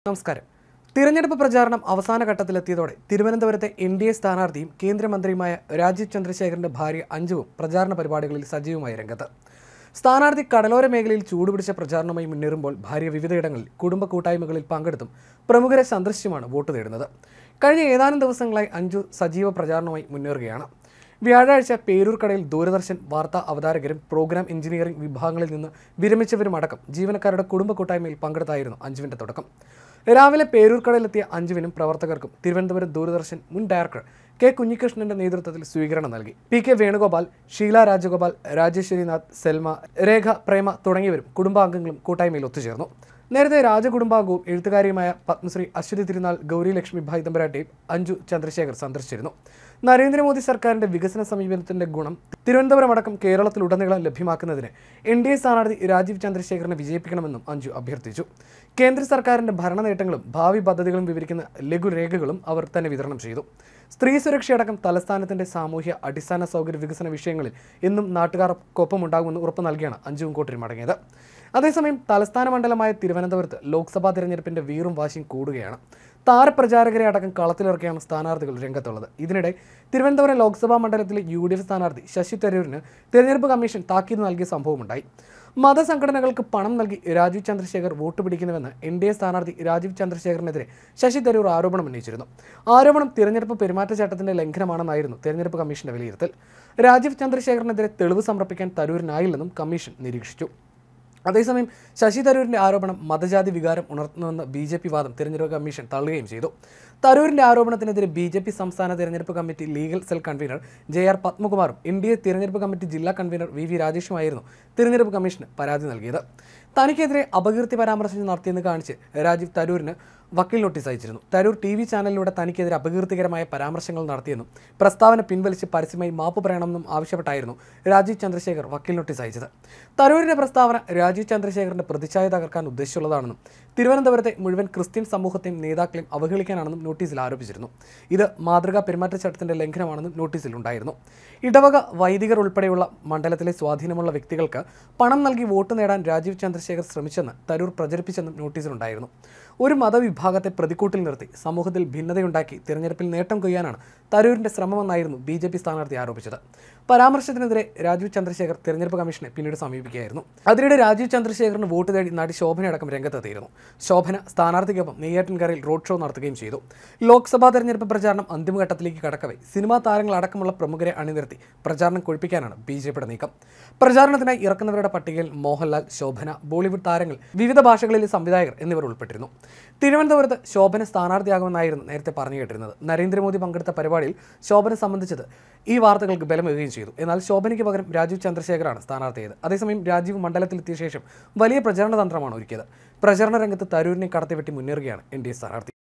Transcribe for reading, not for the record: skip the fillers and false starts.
നമസ്കാരം. തിരഞ്ഞെടുപ്പ് പ്രചാരണം അവസാന ഘട്ടത്തിലെത്തിയതോടെ തിരുവനന്തപുരത്തെ എൻ.ഡി.എ സ്ഥാനാർത്ഥിയും കേന്ദ്രമന്ത്രിയുമായ രാജീവ് ചന്ദ്രശേഖറിന്റെ ഭാര്യ അഞ്ജുവും പ്രചാരണ പരിപാടികളിൽ സജീവമായി രംഗത്ത്. സ്ഥാനാർത്ഥി കടലോര മേഖലയിൽ ചൂടുപിടിച്ച പ്രചാരണവുമായി മുന്നേറുമ്പോൾ ഭാര്യ വിവിധയിടങ്ങളിൽ കുടുംബ കൂട്ടായ്മകളിൽ പങ്കെടുത്തും പ്രമുഖരെ സന്ദർശിച്ചുമാണ് വോട്ട് തേടുന്നത്. കഴിഞ്ഞ ഏതാനും ദിവസങ്ങളായി അഞ്ജു സജീവ പ്രചാരണവുമായി മുന്നേറുകയാണ്. വ്യാഴാഴ്ച പേരൂർക്കടയിൽ ദൂരദർശൻ വാർത്താ അവതാരകരും പ്രോഗ്രാം എഞ്ചിനീയറിംഗ് വിഭാഗങ്ങളിൽ നിന്ന് വിരമിച്ചവരുമടക്കം ജീവനക്കാരുടെ കുടുംബ കൂട്ടായ്മയിൽ പങ്കെടുത്തായിരുന്നു അഞ്ജുവിന്റെ തുടക്കം. രാവിലെ പേരൂർക്കടയിലെത്തിയ അഞ്ജുവിനും പ്രവർത്തകർക്കും തിരുവനന്തപുരം ദൂരദർശൻ മുൻ ഡയറക്ടർ കെ കുഞ്ഞികൃഷ്ണന്റെ നേതൃത്വത്തിൽ സ്വീകരണം നൽകി. പി.കെ. വേണുഗോപാൽ, ഷീല രാജഗോപാൽ, രാജേശ്വരിനാഥ്, സെൽമ, രേഖ, പ്രേമ തുടങ്ങിയവരും കുടുംബാംഗങ്ങളും കൂട്ടായ്മയിൽ ഒത്തുചേർന്നു. നേരത്തെ രാജകുടുംബാംഗവും എഴുത്തുകാരിയുമായ പത്മശ്രീ അശ്വതി തിരുനാൾ ഗൗരി ലക്ഷ്മി ഭായ് തമ്പുരാട്ടിയും അഞ്ജു ചന്ദ്രശേഖർ സന്ദർശിച്ചിരുന്നു. നരേന്ദ്രമോദി സർക്കാരിന്റെ വികസന സമീപനത്തിന്റെ ഗുണം തിരുവനന്തപുരം അടക്കം കേരളത്തിലുടനീളം ലഭ്യമാക്കുന്നതിന് എൻ.ഡി.എ സ്ഥാനാർത്ഥി രാജീവ് ചന്ദ്രശേഖറിനെ വിജയിപ്പിക്കണമെന്നും അഞ്ജു അഭ്യർത്ഥിച്ചു. കേന്ദ്ര സർക്കാരിന്റെ ഭരണ നേട്ടങ്ങളും ഭാവി പദ്ധതികളും വിവരിക്കുന്ന ലഘുരേഖകളും അവർ തന്നെ വിതരണം ചെയ്തു. സ്ത്രീ സുരക്ഷയടക്കം തലസ്ഥാനത്തിന്റെ സാമൂഹ്യ അടിസ്ഥാന സൗകര്യ വികസന വിഷയങ്ങളിൽ എന്നും നാട്ടുകാർക്കൊപ്പമുണ്ടാകുമെന്ന് ഉറപ്പ് നൽകിയാണ് അഞ്ജുവും കൂട്ടരും മടങ്ങിയത്. അതേസമയം തലസ്ഥാന മണ്ഡലമായ തിരുവനന്തപുരത്ത് ലോക്സഭാ തെരഞ്ഞെടുപ്പിന്റെ വീറും വാശിയും കൂടുകയാണ്. താരപ്രചാരകരെ അടക്കം കളത്തിലിറക്കിയാണ് സ്ഥാനാർത്ഥികൾ രംഗത്തുള്ളത്. ഇതിനിടെ തിരുവനന്തപുരം ലോക്സഭാ മണ്ഡലത്തിലെ യു.ഡി.എഫ് സ്ഥാനാർത്ഥി ശശി തരൂരിന് തെരഞ്ഞെടുപ്പ് കമ്മീഷൻ താക്കീത് നൽകിയ സംഭവമുണ്ടായി. മതസംഘടനകൾക്ക് പണം നൽകി രാജീവ് ചന്ദ്രശേഖർ വോട്ട് പിടിക്കുന്നുവെന്ന് എൻ.ഡി.എ സ്ഥാനാർത്ഥി രാജീവ് ചന്ദ്രശേഖറിനെതിരെ ശശി തരൂർ ആരോപണം ഉന്നയിച്ചിരുന്നു. ആരോപണം തിരഞ്ഞെടുപ്പ് പെരുമാറ്റച്ചട്ടത്തിന്റെ ലംഘനമാണെന്നായിരുന്നു തെരഞ്ഞെടുപ്പ് കമ്മീഷന്റെ വിലയിരുത്തൽ. രാജീവ് ചന്ദ്രശേഖറിനെതിരെ തെളിവ് സമർപ്പിക്കാൻ തരൂരിനായില്ലെന്നും കമ്മീഷൻ നിരീക്ഷിച്ചു. അതേസമയം ശശി തരൂരിന്റെ ആരോപണം മതജാതി വികാരം ഉണർത്തുന്നുവെന്ന ബി.ജെ.പി വാദം തെരഞ്ഞെടുപ്പ് കമ്മീഷൻ തള്ളുകയും ചെയ്തു. തരൂരിന്റെ ആരോപണത്തിനെതിരെ ബി.ജെ.പി സംസ്ഥാന തെരഞ്ഞെടുപ്പ് committee legal cell convener JR. പത്മകുമാറും എൻ.ഡി.എ തെരഞ്ഞെടുപ്പ് കമ്മിറ്റി ജില്ലാ കൺവീനർ വി രാജേഷുമായിരുന്നു തെരഞ്ഞെടുപ്പ് കമ്മീഷന് പരാതി നൽകിയത്. തനിക്കെതിരെ അപകീർത്തി പരാമർശം നടത്തിയെന്ന് കാണിച്ച് രാജീവ് തരൂരിന് വക്കീൽ നോട്ടീസ് അയച്ചിരുന്നു. തരൂർ ടി.വി ചാനലിലൂടെ തനിക്കെതിരെ അപകീർത്തികരമായ പരാമർശങ്ങൾ നടത്തിയെന്നും പ്രസ്താവന പിൻവലിച്ച് പരസ്യമായി മാപ്പ് പറയണമെന്നും ആവശ്യപ്പെട്ടായിരുന്നു രാജീവ് ചന്ദ്രശേഖർ വക്കീൽ നോട്ടീസ് അയച്ചത്. തരൂരിന്റെ പ്രസ്താവന രാജീവ് ചന്ദ്രശേഖറിന്റെ പ്രതിച്ഛായ തകർക്കാൻ ഉദ്ദേശിച്ചുള്ളതാണെന്നും തിരുവനന്തപുരത്തെ മുഴുവൻ ക്രിസ്ത്യൻ സമൂഹത്തെയും നേതാക്കളെയും അവഹേളിക്കാനാണെന്നും നോട്ടീസിൽ ആരോപിച്ചിരുന്നു. ഇത് മാതൃകാ പെരുമാറ്റച്ചട്ടത്തിന്റെ ലംഘനമാണെന്നും നോട്ടീസിൽ ഉണ്ടായിരുന്നു. ഇടവക വൈദികർ ഉൾപ്പെടെയുള്ള മണ്ഡലത്തിലെ സ്വാധീനമുള്ള വ്യക്തികൾക്ക് പണം നൽകി വോട്ട് നേടാൻ രാജീവ് ചന്ദ്രശേഖർ ശ്രമിച്ചെന്ന് തരൂർ പ്രചരിപ്പിച്ചെന്നും നോട്ടീസിലുണ്ടായിരുന്നു. ഒരു മതവിഭാഗത്തെ പ്രതിക്കൂട്ടിൽ നിർത്തി സമൂഹത്തിൽ ഭിന്നതയുണ്ടാക്കി തിരഞ്ഞെടുപ്പിൽ നേട്ടം കൊയ്യാനാണ് തരൂരിന്റെ ശ്രമമെന്നായിരുന്നു ബി.ജെ.പി സ്ഥാനാർത്ഥി ആരോപിച്ചത്. പരാമർശത്തിനെതിരെ രാജീവ് ചന്ദ്രശേഖർ തിരഞ്ഞെടുപ്പ് കമ്മീഷനെ പിന്നീട് സമീപിക്കുകയായിരുന്നു. അതിനിടെ രാജീവ് ചന്ദ്രശേഖറിന് വോട്ട് തേടി നടി ശോഭനയടക്കം രംഗത്തെത്തിയിരുന്നു. ശോഭന സ്ഥാനാർത്ഥിക്കൊപ്പം നെയ്യാറ്റിൻകരയിൽ റോഡ് ഷോ നടത്തുകയും ചെയ്തു. ലോക്സഭാ തെരഞ്ഞെടുപ്പ് പ്രചാരണം അന്തിമഘട്ടത്തിലേക്ക് കടക്കവേ സിനിമാ താരങ്ങളടക്കമുള്ള പ്രമുഖരെ അണിനിരത്തി പ്രചാരണം കൊഴുപ്പിക്കാനാണ് ബി.ജെ.പിയുടെ നീക്കം. പ്രചാരണത്തിനായി ഇറക്കുന്നവരുടെ പട്ടികയിൽ മോഹൻലാൽ, ശോഭന, ബോളിവുഡ് താരങ്ങൾ, വിവിധ ഭാഷകളിലെ സംവിധായകർ എന്നിവർ ഉൾപ്പെട്ടിരുന്നു. തിരുവനന്തപുരത്ത് ശോഭന സ്ഥാനാർത്ഥിയാകുമെന്നായിരുന്നു നേരത്തെ പറഞ്ഞു കേട്ടിരുന്നത്. നരേന്ദ്രമോദി പങ്കെടുത്ത പരിപാടിയിൽ ശോഭന സംബന്ധിച്ചത് ഈ വാർത്തകൾക്ക് ബലമേകുകയും ചെയ്തു. എന്നാൽ ശോഭനയ്ക്ക് പകരം രാജീവ് ചന്ദ്രശേഖറാണ് സ്ഥാനാർത്ഥിയായത്. അതേസമയം രാജീവ് മണ്ഡലത്തിലെത്തിയ ശേഷം വലിയ പ്രചരണ തന്ത്രമാണ് ഒരുക്കിയത്. പ്രചരണ രംഗത്ത് തരൂരിനെ കടത്തിവെട്ടി മുന്നേറുകയാണ് എൻ.ഡി.എ സ്ഥാനാർത്ഥി.